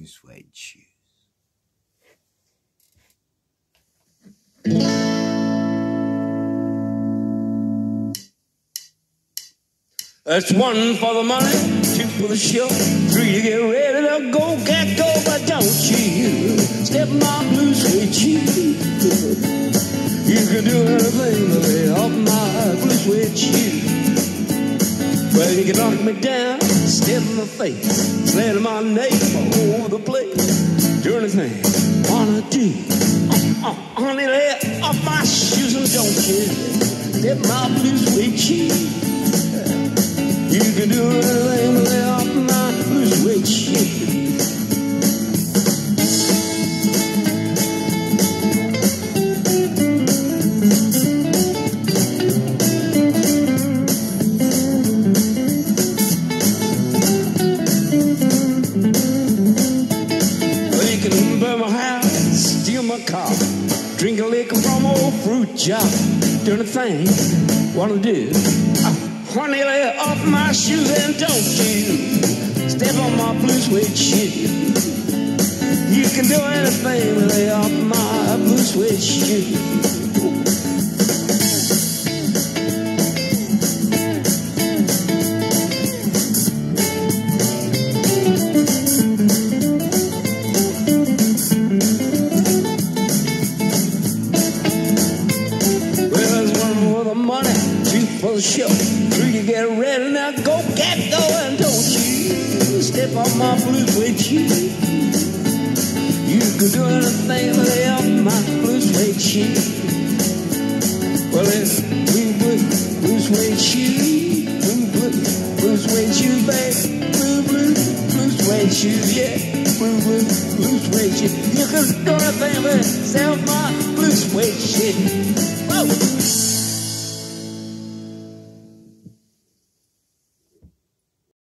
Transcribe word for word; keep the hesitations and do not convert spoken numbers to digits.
blue suede shoes. That's one for the money, two for the show, three to get ready to go, get go, but don't you step my blue suede shoes. You can do anything to lay off my blue suede shoes. Well, you can knock me down, step in my face, slander my name all over the place. Do anything wanna do. Uh, uh, honey, lay off my shoes and don't you step my blue suede shoes. You can do anything to lay off my blue suede shoes. Car, drink a liquor from old fruit jar, do anything wanna do. Uh, honey, lay off my shoes and don't you step on my blue suede shoes. You can do anything, lay off my blue suede shoes. Show. Three to get ready, now go get going, don't you step on my blue suede shoes. You can do anything, lay off my blue suede shoes. Well, it's blue, blue, blue suede shoes, blue, blue, blue suede shoes, babe, blue, blue, blue suede shoes, yeah, blue, blue, blue suede shoes. You can do anything, but sell my blue suede shoes. Whoa.